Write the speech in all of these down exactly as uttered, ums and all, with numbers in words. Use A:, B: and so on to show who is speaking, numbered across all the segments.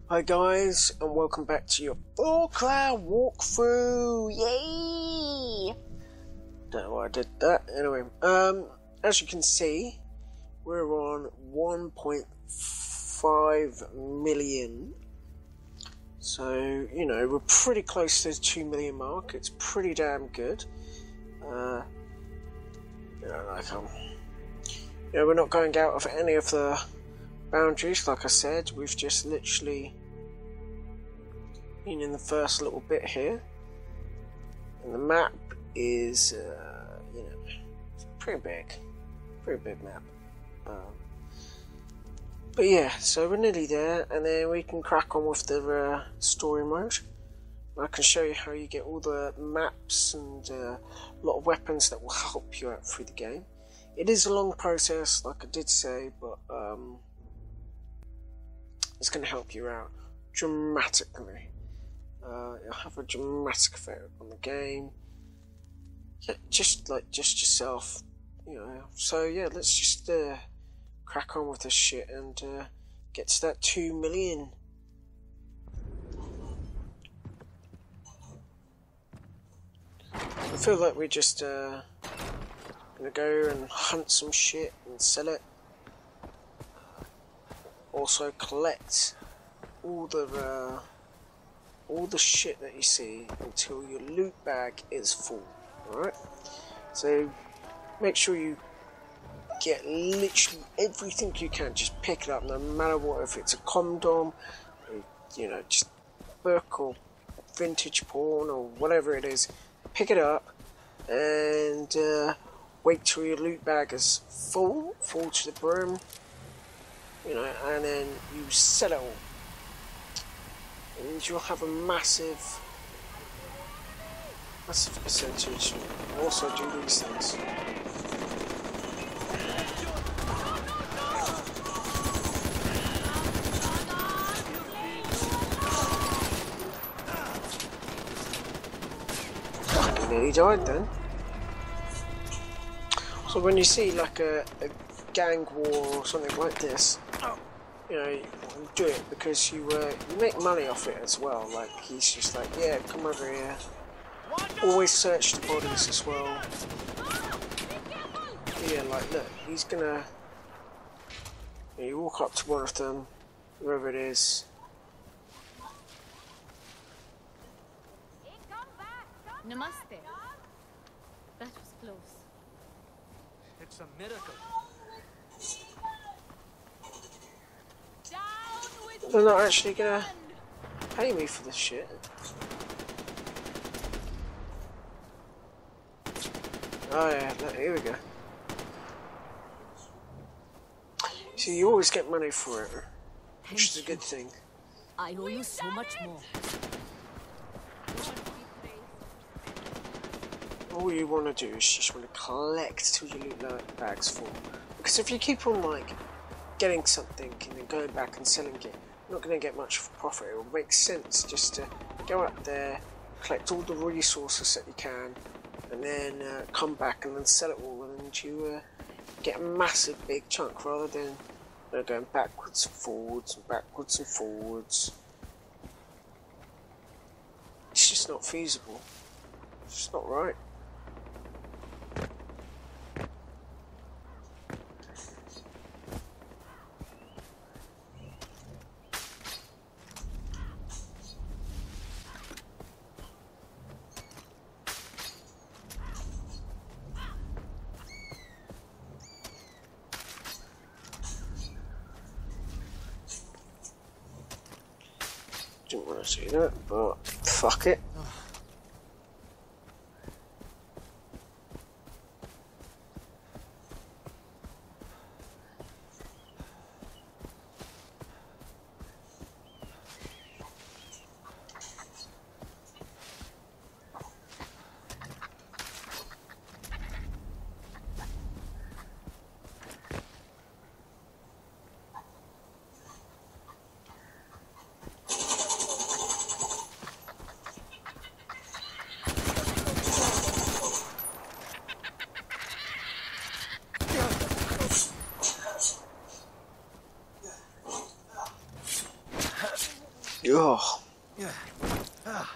A: Hi guys, and welcome back to your Farcry walkthrough. Yay! Don't know why I did that. Anyway, um, as you can see, we're on one point five million. So you know we're pretty close to the two million mark. It's pretty damn good. Uh, you know, like um, you know, we're not going out of any of the boundaries, like I said. We've just literally been in the first little bit here, and the map is, uh, you know, it's pretty big, pretty big map. Um, but yeah, so we're nearly there, and then we can crack on with the uh, story mode. I can show you how you get all the maps and uh, a lot of weapons that will help you out through the game. It is a long process, like I did say, but um, it's going to help you out dramatically. Uh, it'll have a dramatic effect on the game. Yeah, just like just yourself, you know. So yeah, let's just uh, crack on with this shit and uh, get to that two million. I feel like we're just uh, gonna go and hunt some shit and sell it. Also collect all the uh, all the shit that you see until your loot bag is full. Alright? So make sure you get literally everything you can. Just pick it up, no matter what. If it's a condom, or, you know, just book or vintage porn or whatever it is, pick it up and uh, wait till your loot bag is full, full to the brim. You know, and then you sell it all, and you'll have a massive, massive percentage. Also do these things. Fucking nearly died then. So when you see like a, a gang war or something like this, you know, you do it because you uh, you make money off it as well. Like, he's just like, yeah, come over here. Always search the bodies as well. Yeah, like, look, he's gonna, you know, you walk up to one of them, whoever it is.
B: Namaste. That was close.
C: It's a miracle.
A: They're not actually gonna pay me for this shit. Oh yeah, look, here we go. So you always get money for it, which is a good thing.
B: I owe you so much more.
A: All you want to do is just want to collect till your loot bag's full. Because if you keep on like getting something and then going back and selling it, you're not going to get much profit. It will make sense just to go up there, collect all the resources that you can, and then uh, come back and then sell it all, and you uh, get a massive big chunk rather than you know, going backwards and forwards and backwards and forwards. It's just not feasible. It's just not right. Didn't want to see that, but fuck it. Oh.
C: Yeah. Ah.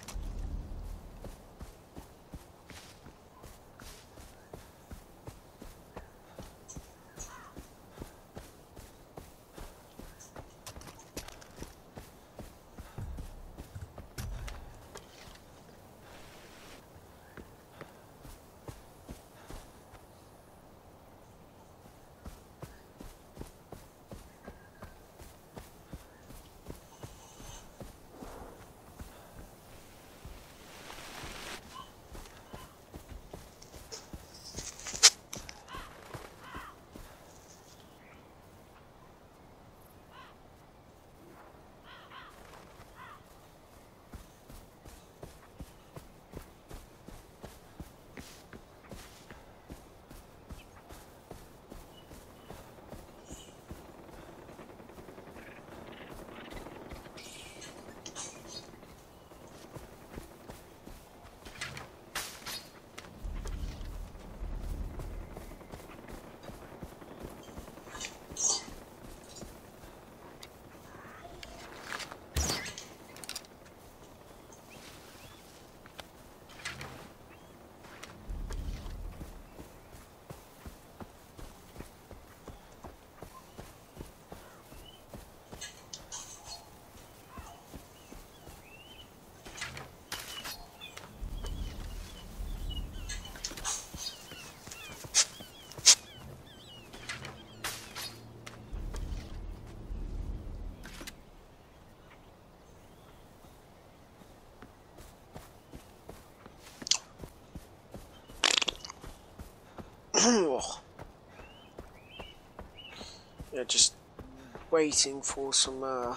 A: Yeah, just waiting for some uh,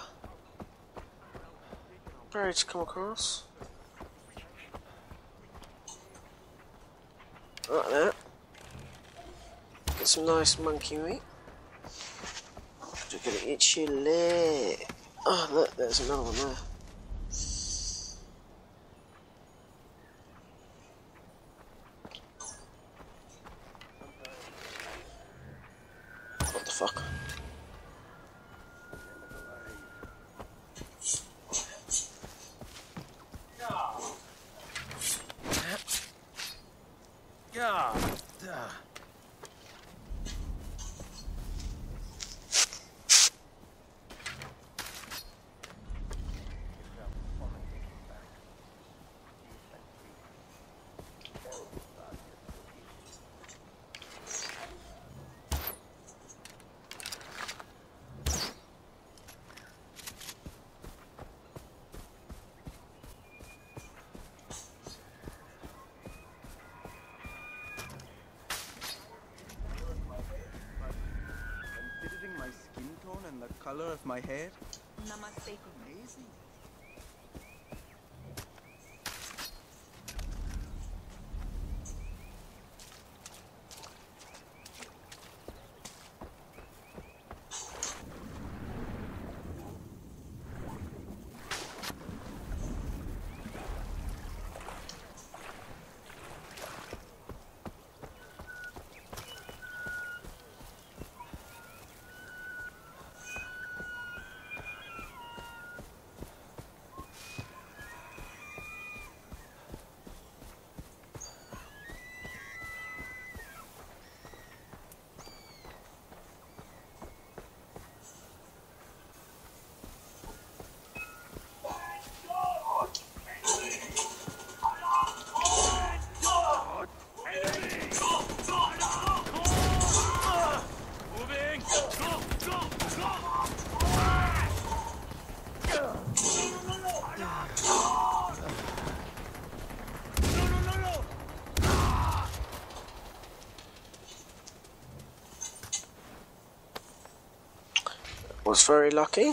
A: berry to come across. Like that. Get some nice monkey meat. You're gonna itch your leg. Oh, look, there's another one there. What the fuck?
C: Yeah. Duh.
D: My skin tone and the color of my hair.
B: Namaste.
D: Amazing.
A: Was very lucky.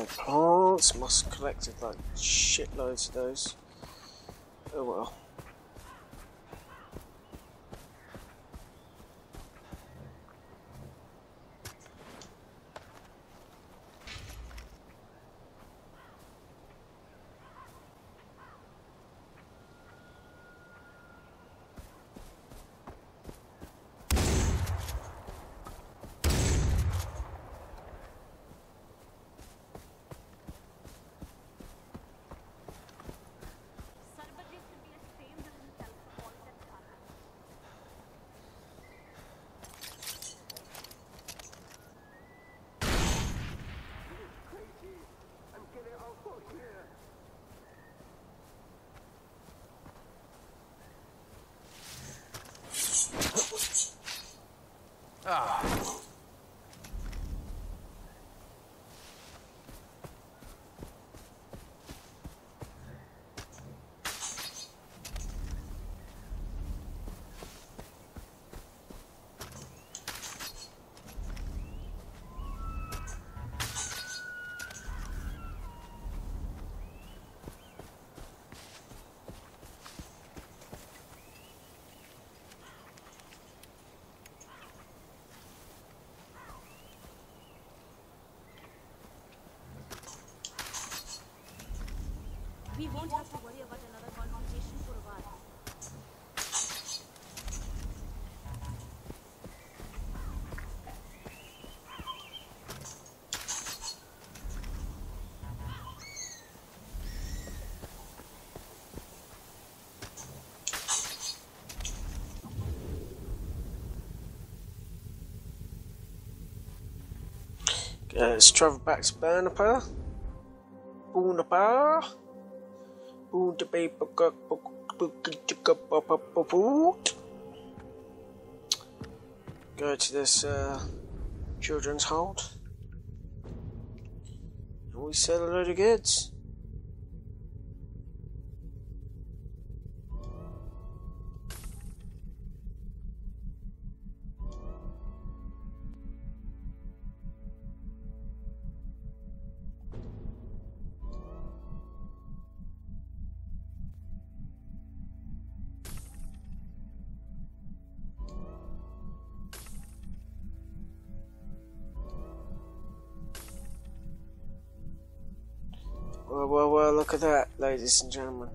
A: plants. Must have collected like shitloads of those. Oh well.
C: Ah.
B: We won't have to worry about another confrontation for a while.
A: Uh, let's travel back to Burnapa. Burnapa. Go to this uh, children's hold. And we sell a load of goods. Well, well, well, look at that, ladies and gentlemen.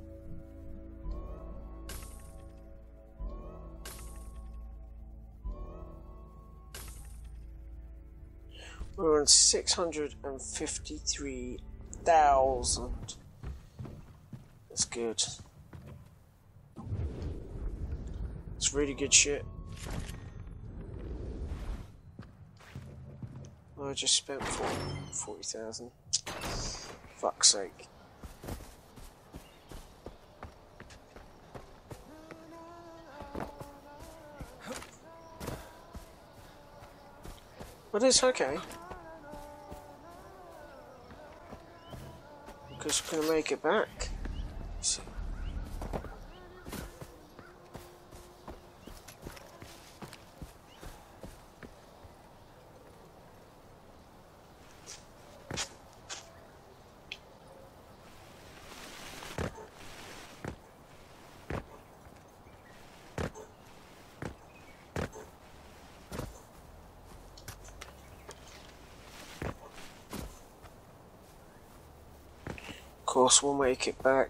A: We're on six hundred fifty-three thousand. That's good. It's really good shit. Oh, I just spent forty thousand. Fuck's sake. But it's okay. Because we're gonna make it back. See. Of course, we'll make it back.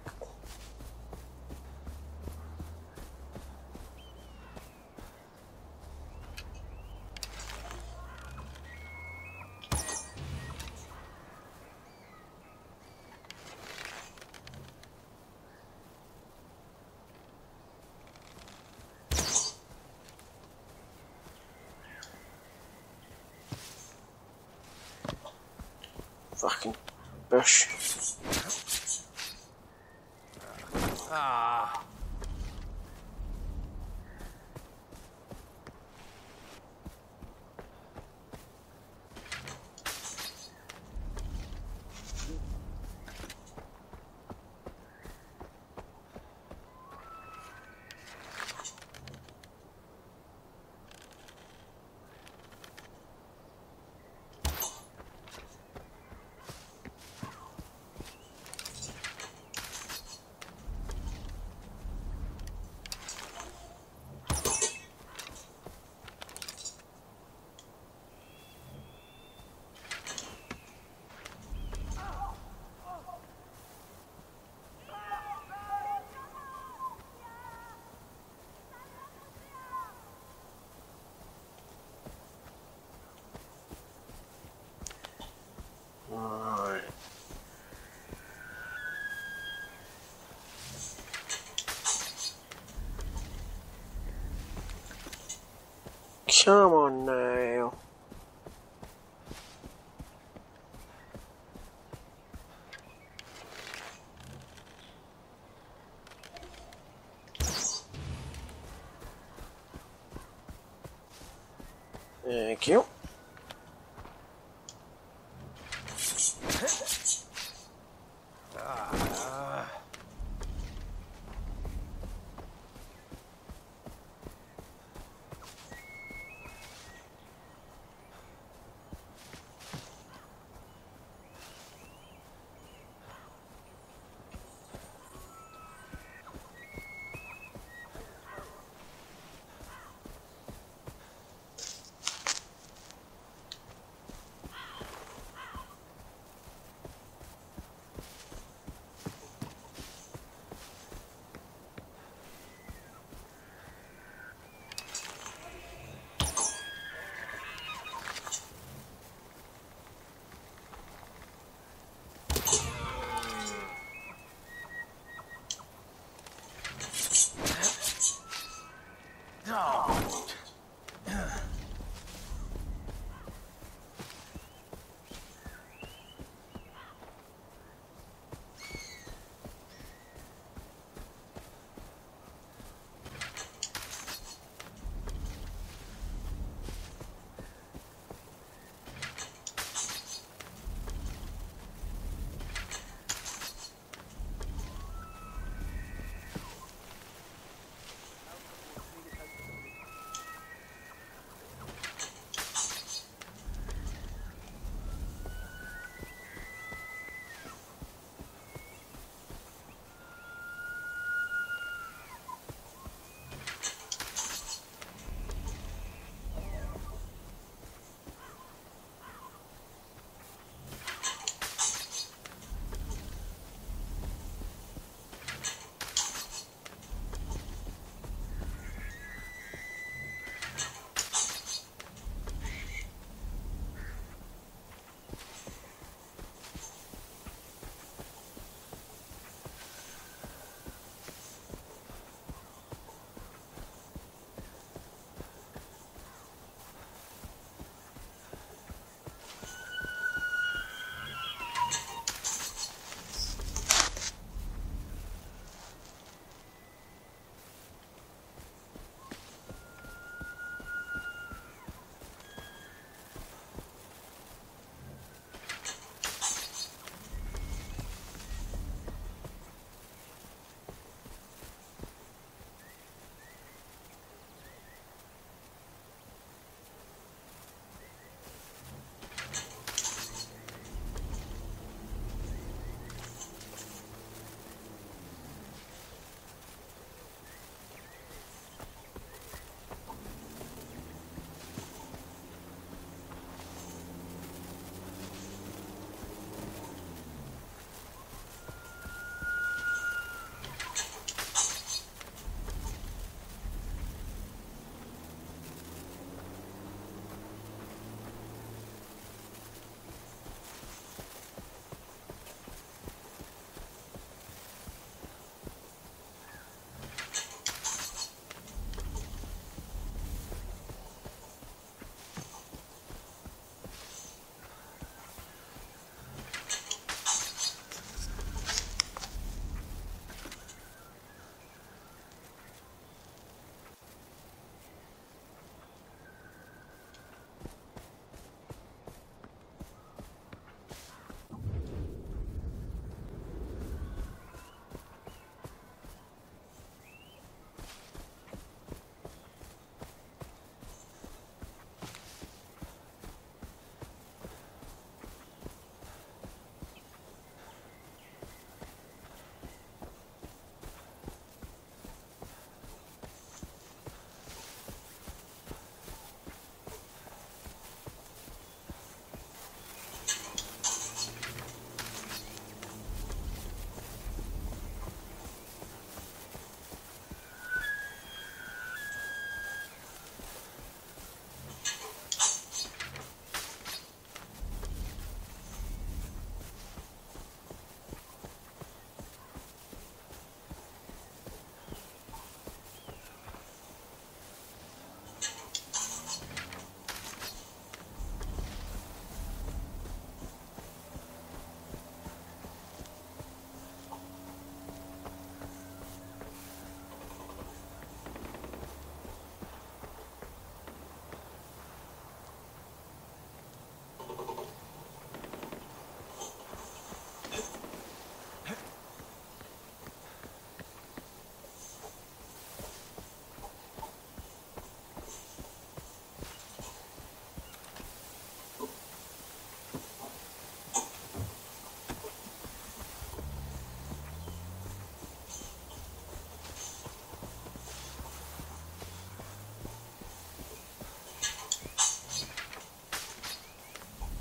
A: Fucking bush.
C: Ah.
A: Come on now. Thank you.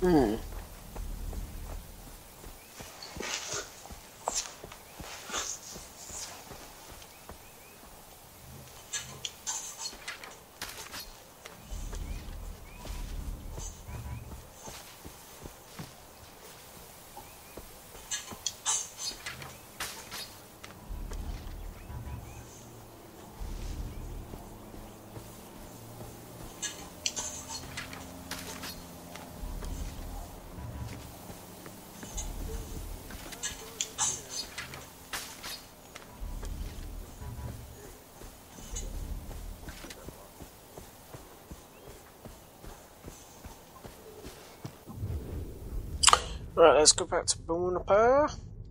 A: Hmm. Right, let's go back to Bonaparte.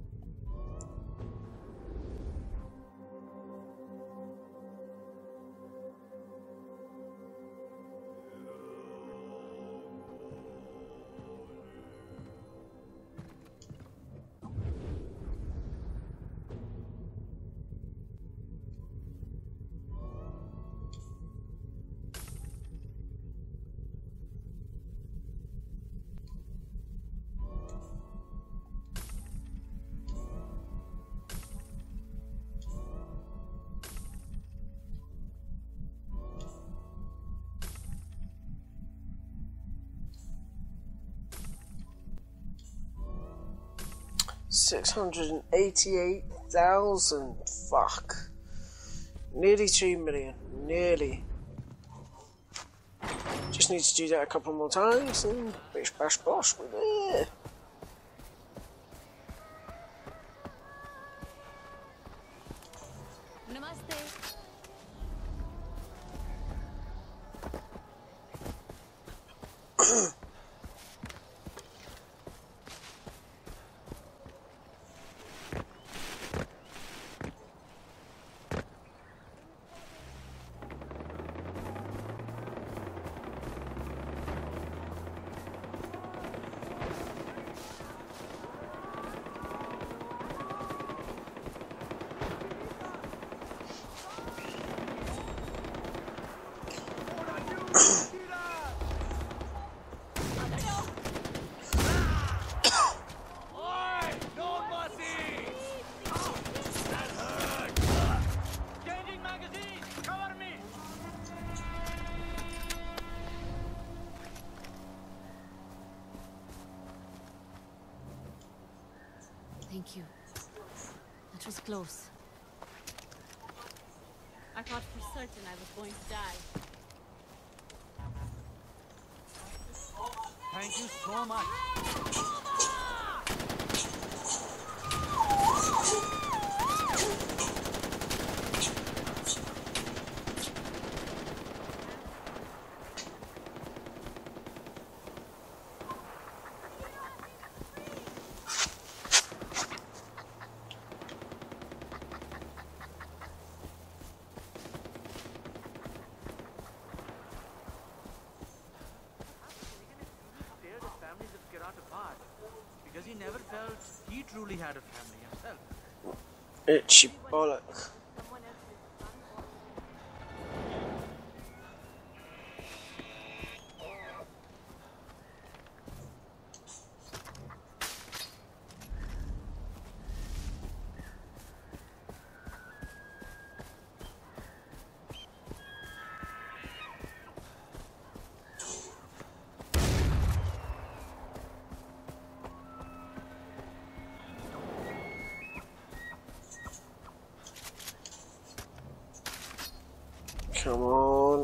A: Six hundred and eighty-eight thousand. Fuck. Nearly two million. Nearly. Just need to do that a couple more times and bish bash bosh, we're there.
B: Thank you. That was close. I thought for certain I was going to die.
C: Thank you so much. Because he never felt he truly had a family himself.
A: Itchy bollock. Come on.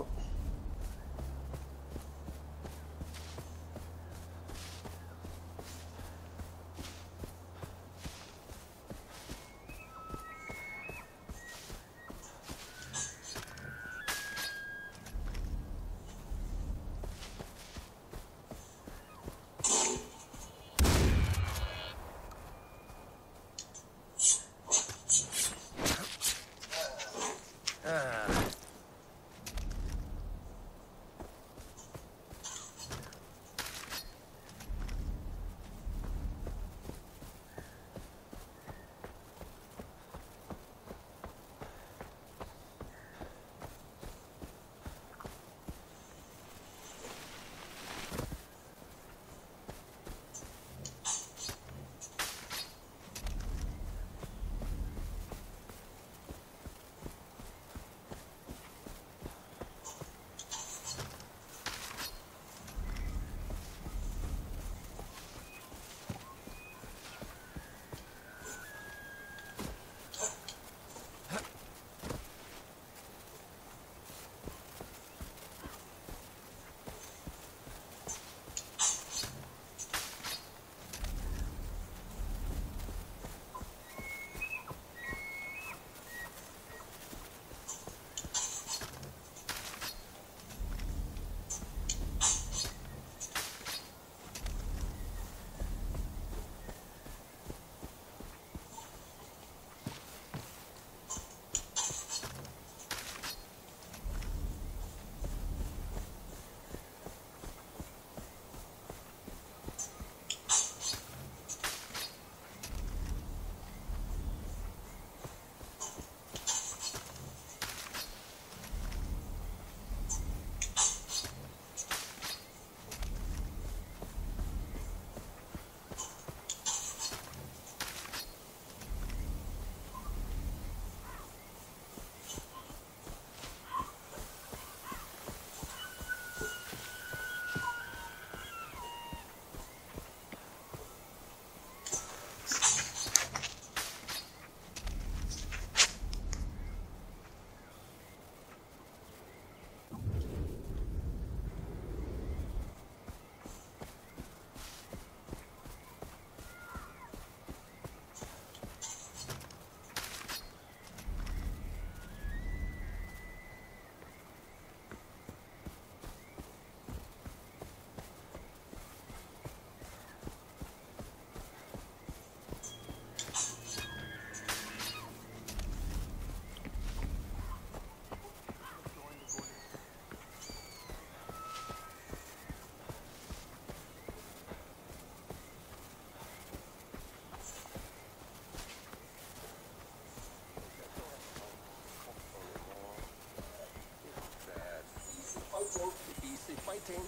A: thing.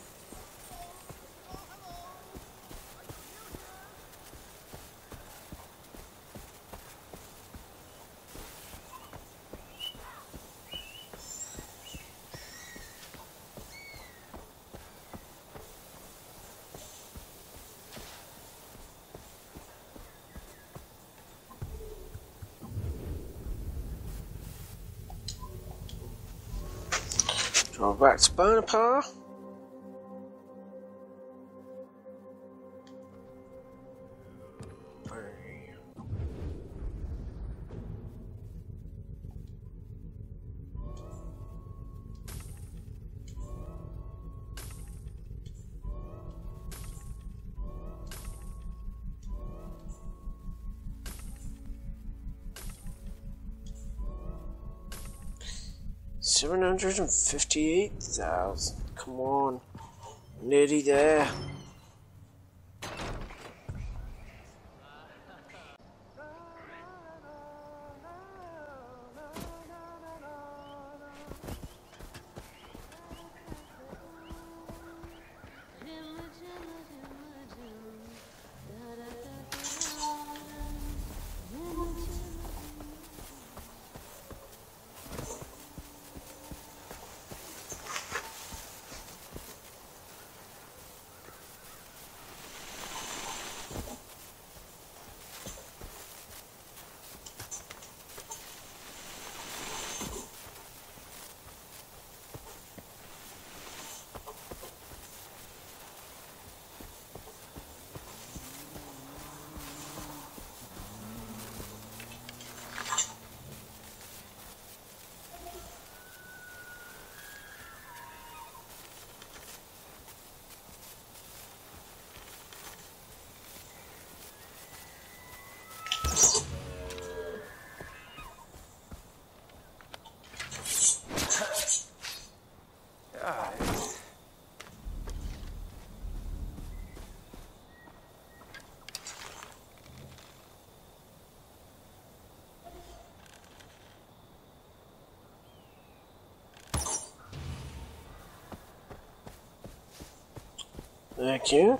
A: Drive back to Bonaparte. Seven hundred and fifty-eight thousand. Come on, nearly there. Thank you.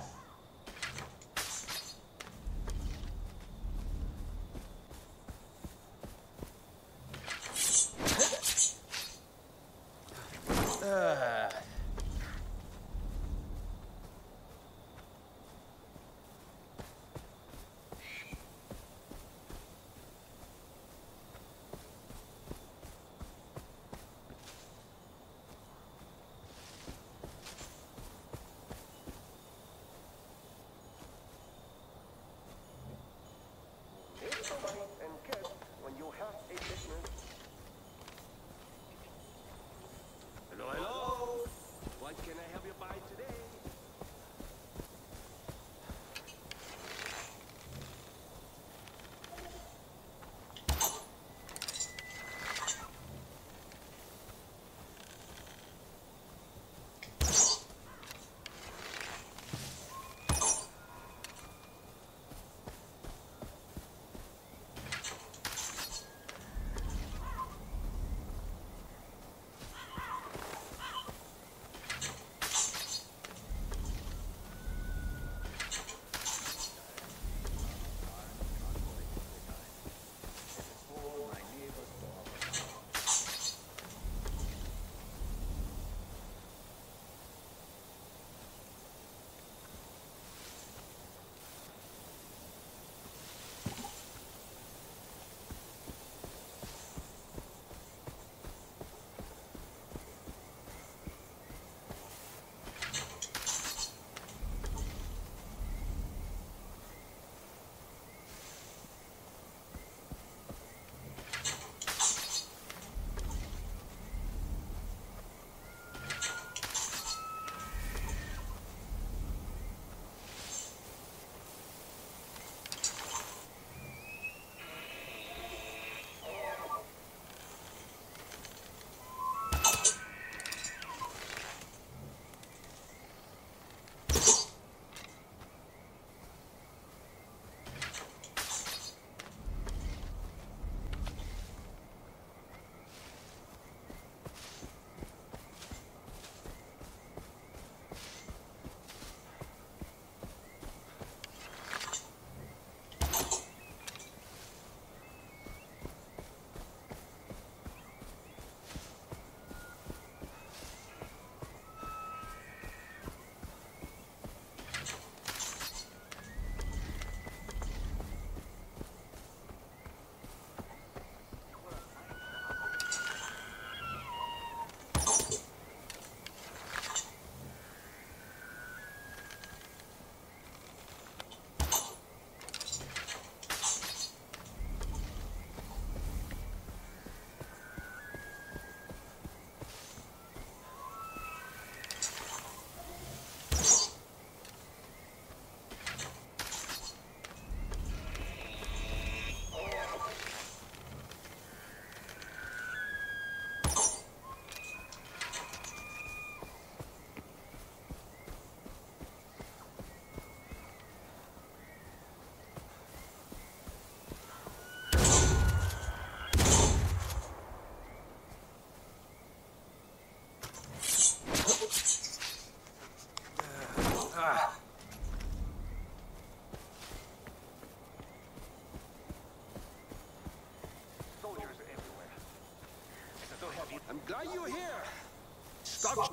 D: I'm glad you're here. Stop.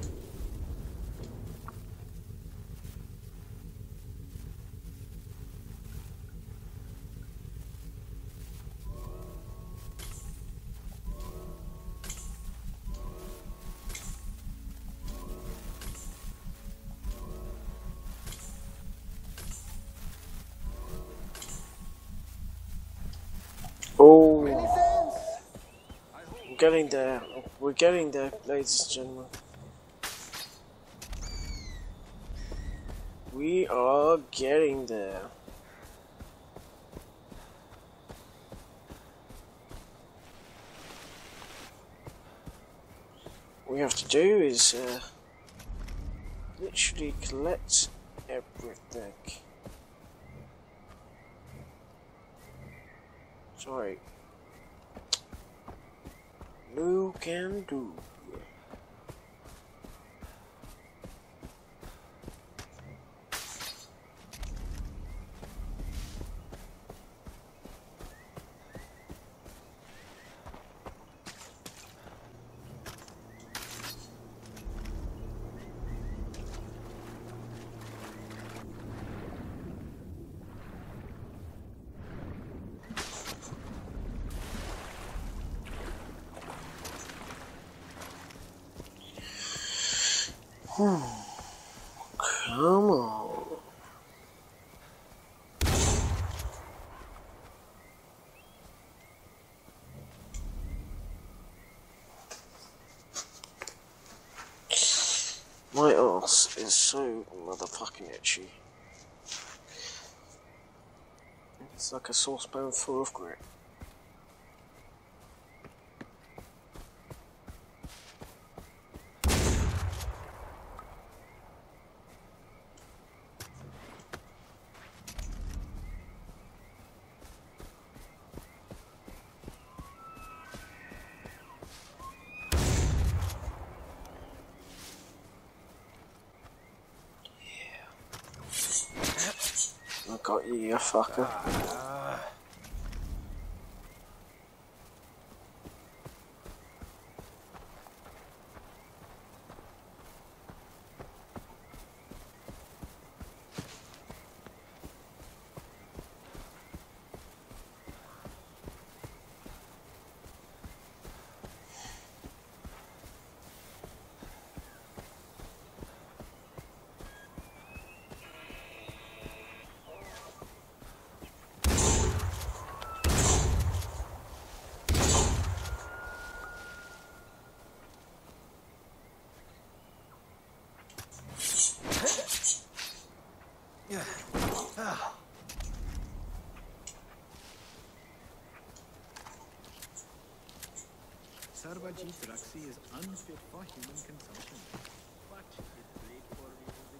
A: Oh, we're getting there. We're getting there, ladies and gentlemen. We are getting there. What we have to do is uh, literally collect everything. Sorry. No can do. Hmm. Come on. My arse is so motherfucking itchy. It's like a saucepan full of grit. I got you, you fucker.
E: Sarvajit Raksi is unfit for human consumption, but it's great for reusing.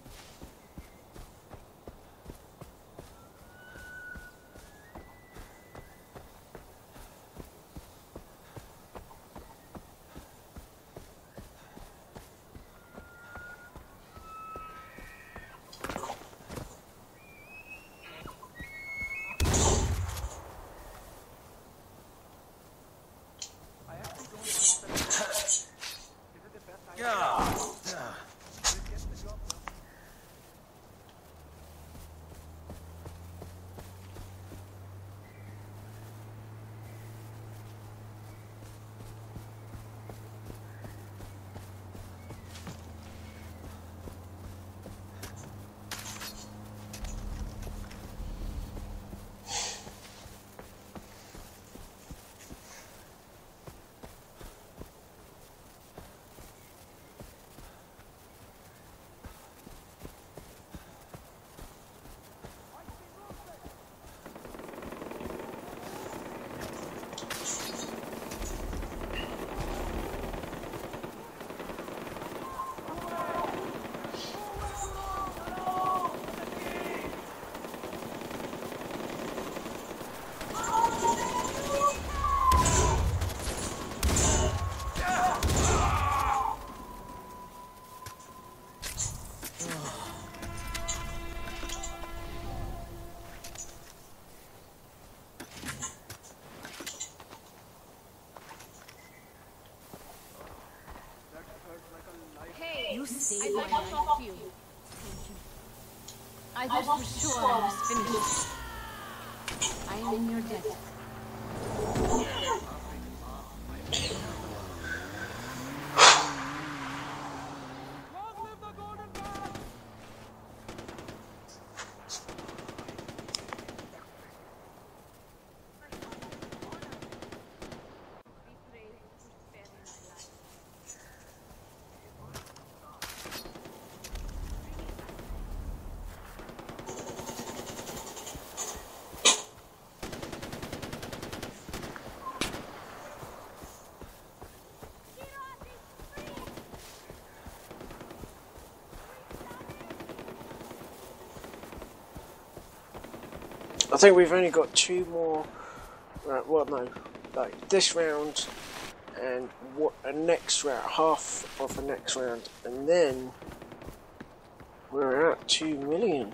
B: You saved my life. You. Thank you. I thought for sure I was finished. I am in your debt.
A: I think we've only got two more, right, well no, like this round and what a next round, half of the next round, and then we're at two million.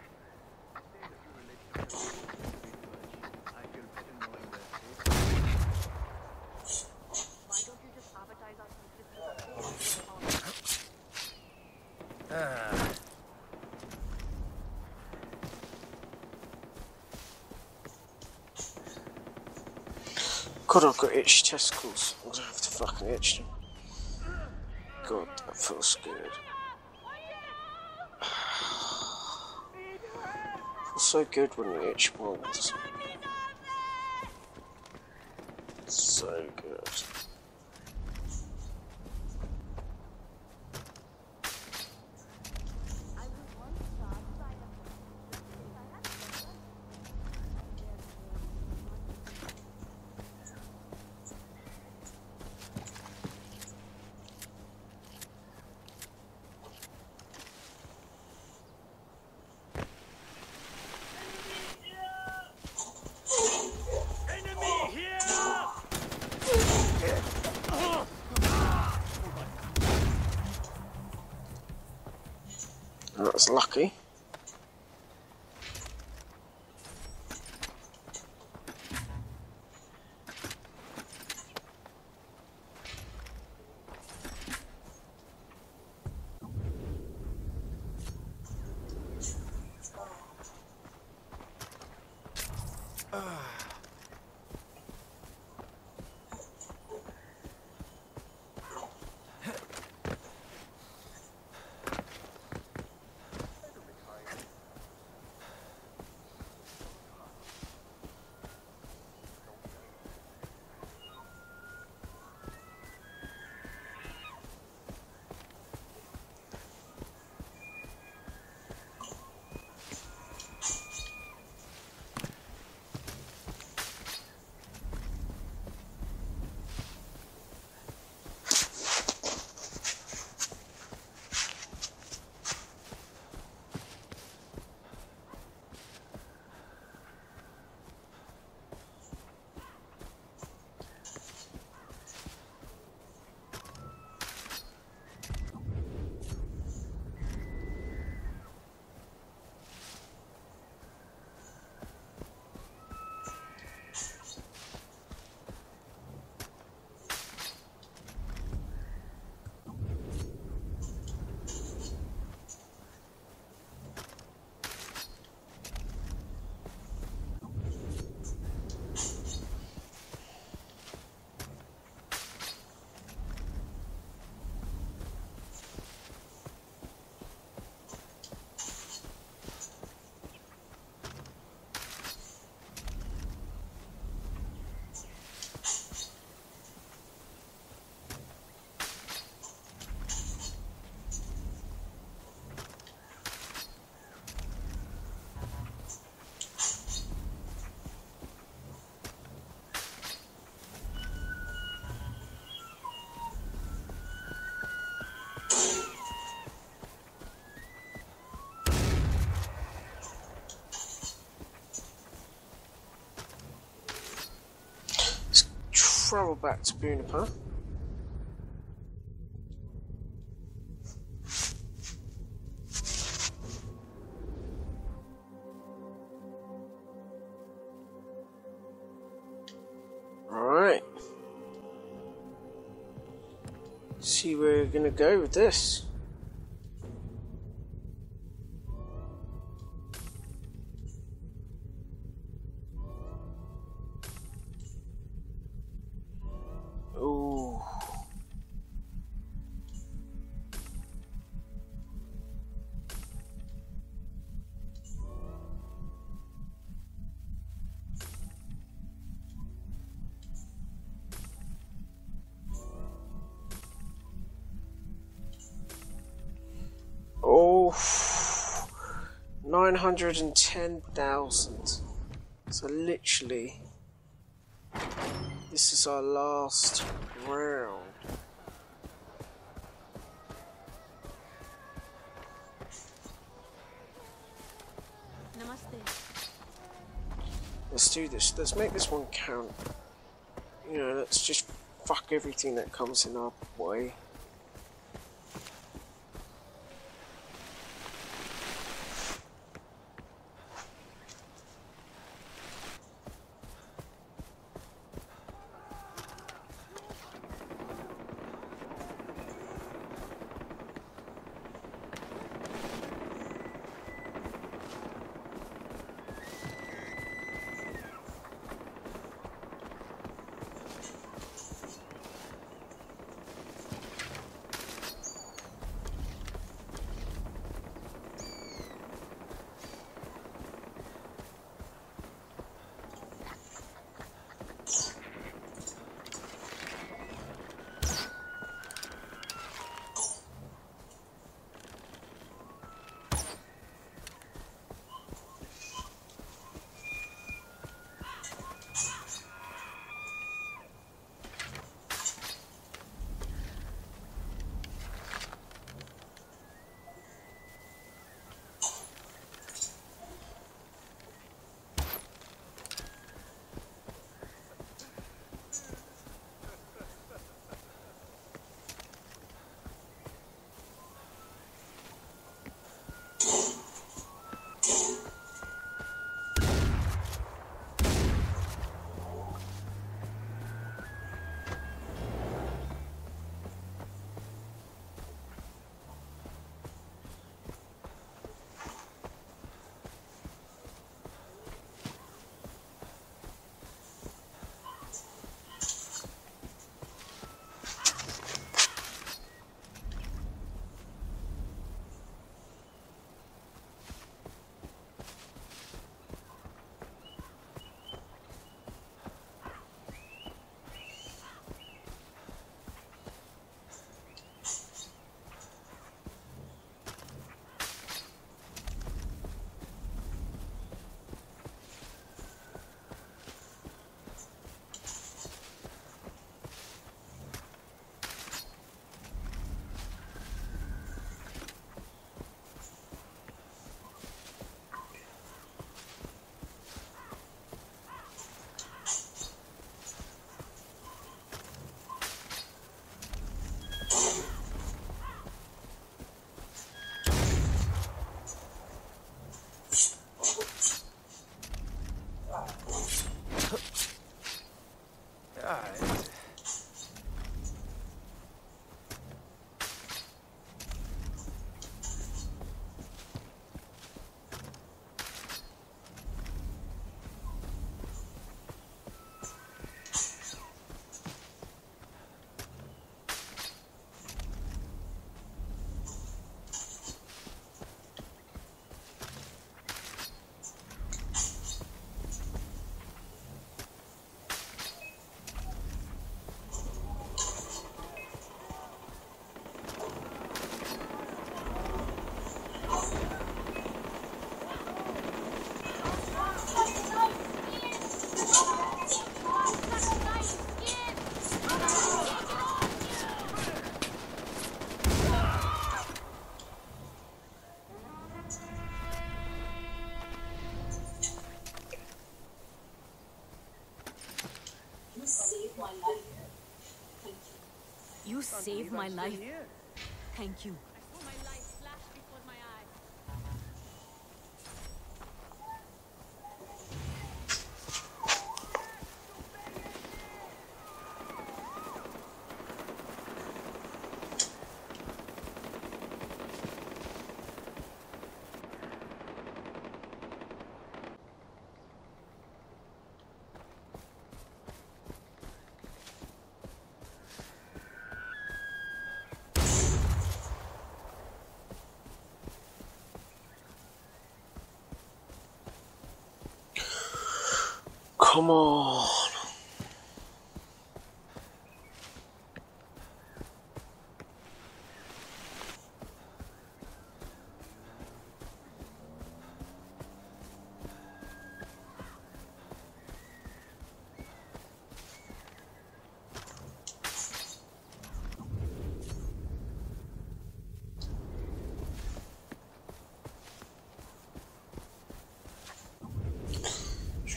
A: God, I've got itchy testicles. I'm gonna have to fucking itch them. God, that feels good. Feels so good when you itch balls. So good. That's lucky. Travel back to Bunipa. Alright. See where we're gonna go with this. nine hundred ten thousand. So literally, this is our last round. Let's do this. Let's make this one count. You know, let's just fuck everything that comes in our way.
B: You saved my life. Thank you.
A: Come on.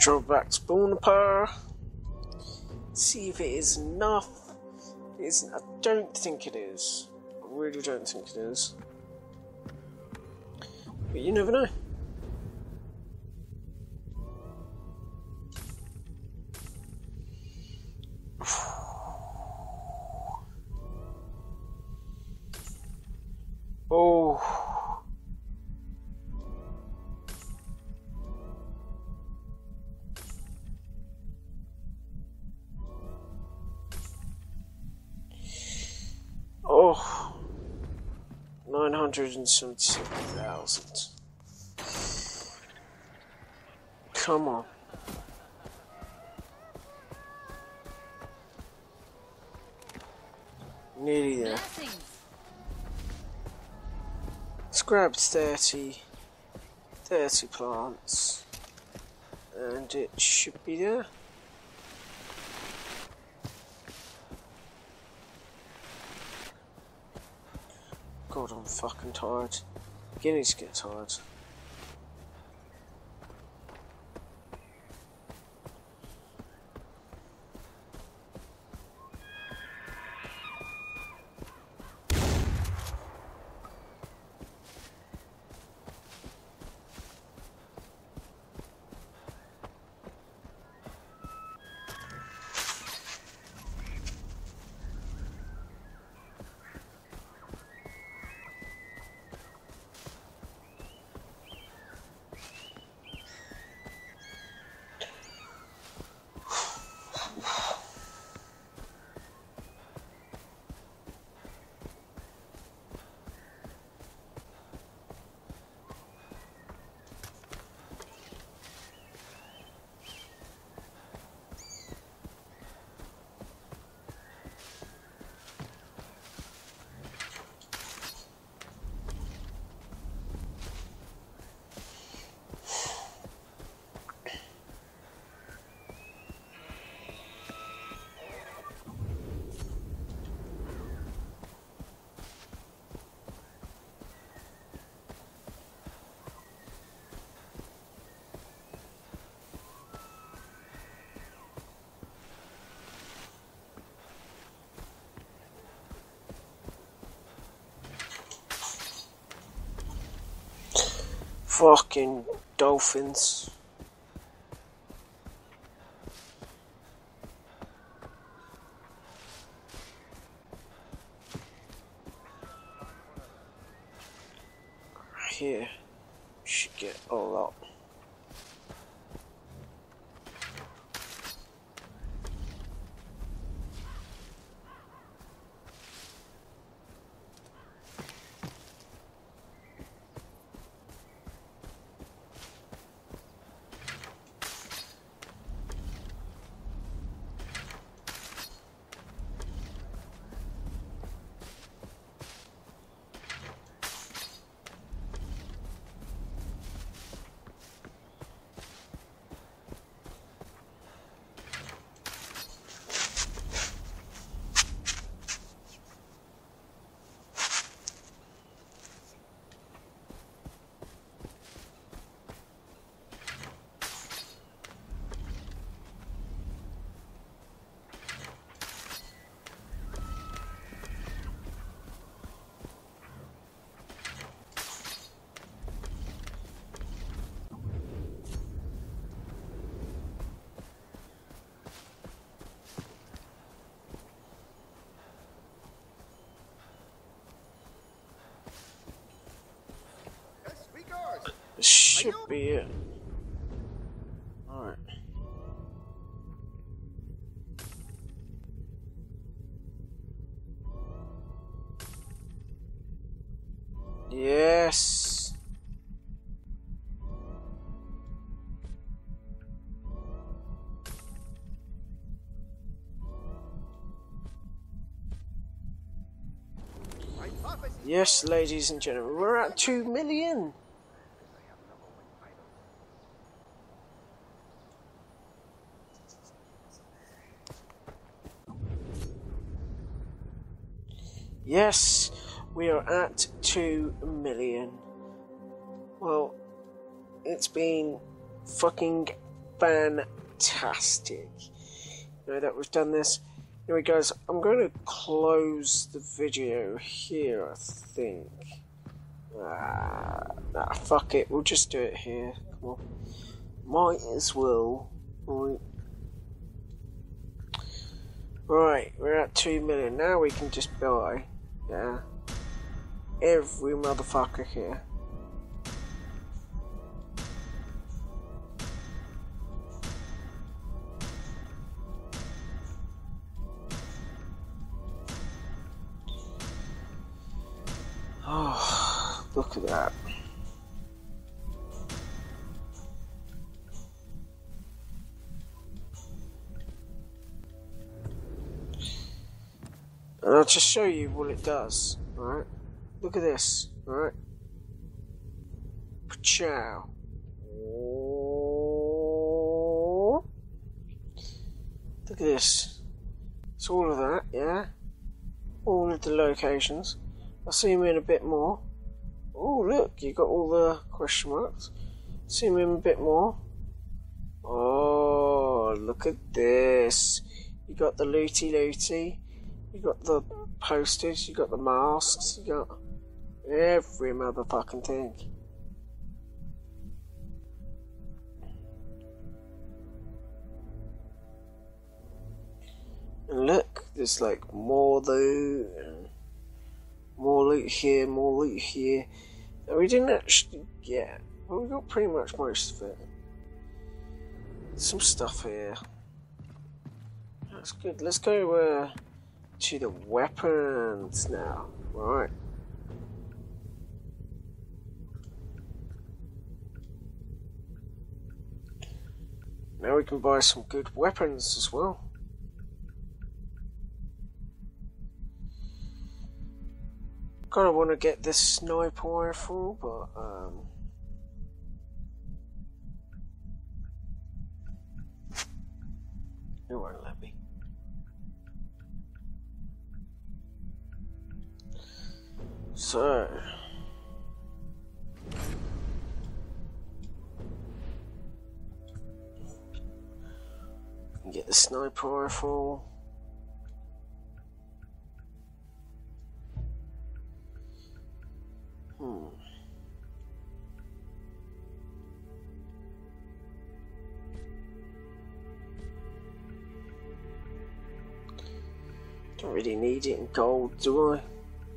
A: Drop back to Bornapur. See if it is enough. It isn't. I don't think it is. I really don't think it is. But you never know. Oh. Oh. Nine hundred and seventy-seven thousand. Come on. Nearly there. Let's grab thirty, thirty plants, and it should be there. God, I'm fucking tired. Beginning to get tired. Fucking dolphins. Here, should get a lot. This should be it. Alright. Yes. Yes, ladies and gentlemen, we're at two million. Yes, we are at two million. Well, it's been fucking fantastic. Now that we've done this, anyway guys, I'm going to close the video here, I think. Ah, nah, fuck it, we'll just do it here. Come on. Might as well. Right. Right, we're at two million. Now we can just buy, yeah, every motherfucker here. Oh, look at that. And I'll just show you what it does, alright? Look at this, alright? Ciao. Look at this. It's all of that, yeah? All of the locations. I'll zoom in a bit more. Oh, look, you got all the question marks. Zoom in a bit more. Oh, look at this. You got the looty looty. You got the posters, you got the masks, you got every motherfucking thing. And look, there's like more loot, and more loot here, more loot here. And we didn't actually get, but we got pretty much most of it. Some stuff here. That's good. Let's go uh, to the weapons now. Right. Now we can buy some good weapons as well. Kinda wanna get this sniper rifle, but um it won't let me. So get the sniper rifle. Hmm. Don't really need it in gold, do I?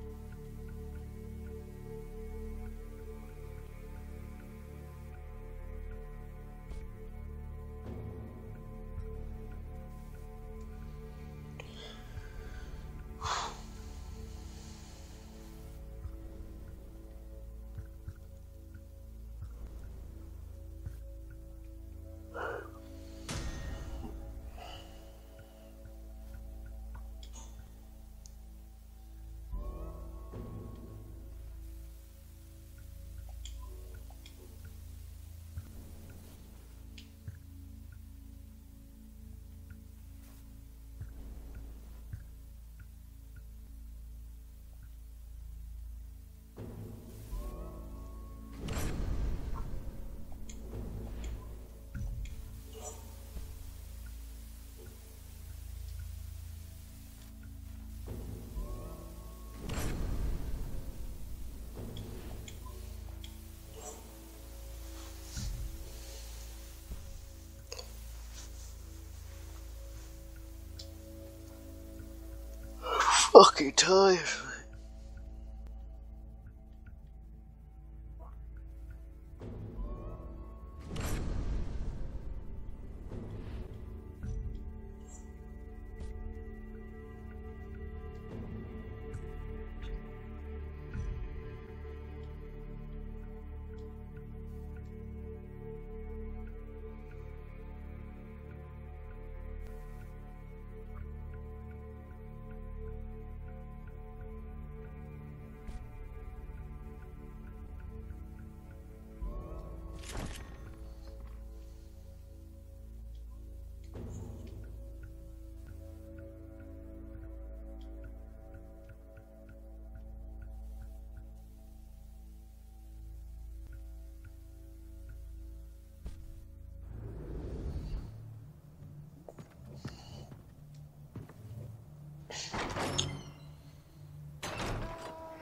A: Fucking tired.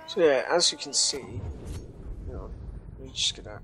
A: So yeah, as you can see, hang on, let me just get that.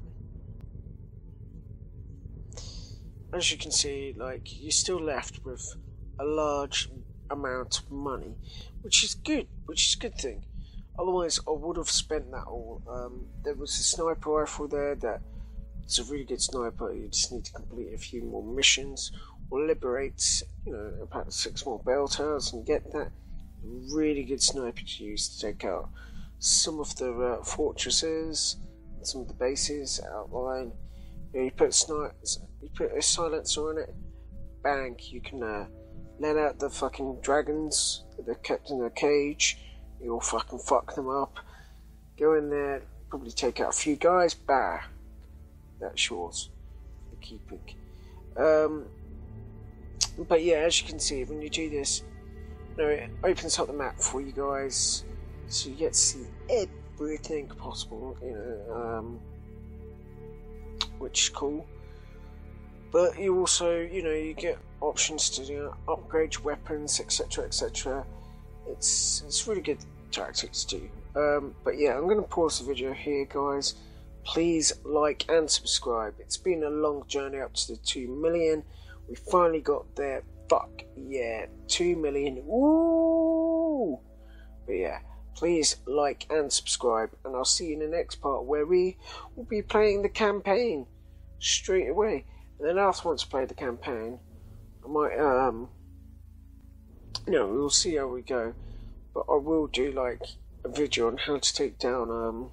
A: As you can see, like, you're still left with a large amount of money, which is good, which is a good thing. Otherwise, I would have spent that all. Um, there was a sniper rifle there that it's a really good sniper. You just need to complete a few more missions or liberate, you know, about six more bell towers and get that. Really good sniper to use to take out some of the uh, fortresses, and some of the bases outline. You know, you put snipers, you put a silencer on it, bang! You can uh, let out the fucking dragons that they're kept in a cage. You'll fucking fuck them up. Go in there, probably take out a few guys. Bah, that's yours for keeping. Um, but yeah, as you can see, when you do this, you know, it opens up the map for you guys, so you get to see everything possible. You know, um, which is cool. But you also, you know, you get options to, you know, upgrade your weapons, et cetera, et cetera. It's it's really good tactics to do. Um, but yeah, I'm going to pause the video here, guys. Please like and subscribe. It's been a long journey up to the two million. We finally got there. Fuck yeah, two million. Woo! But yeah, please like and subscribe, and I'll see you in the next part where we will be playing the campaign straight away. And then after once I play the campaign, I might um, you know, we'll see how we go. But I will do like a video on how to take down um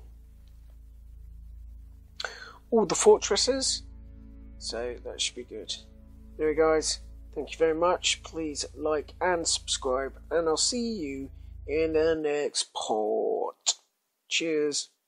A: all the fortresses. So that should be good. Anyway, guys, thank you very much. Please like and subscribe, and I'll see you in the next part. Cheers.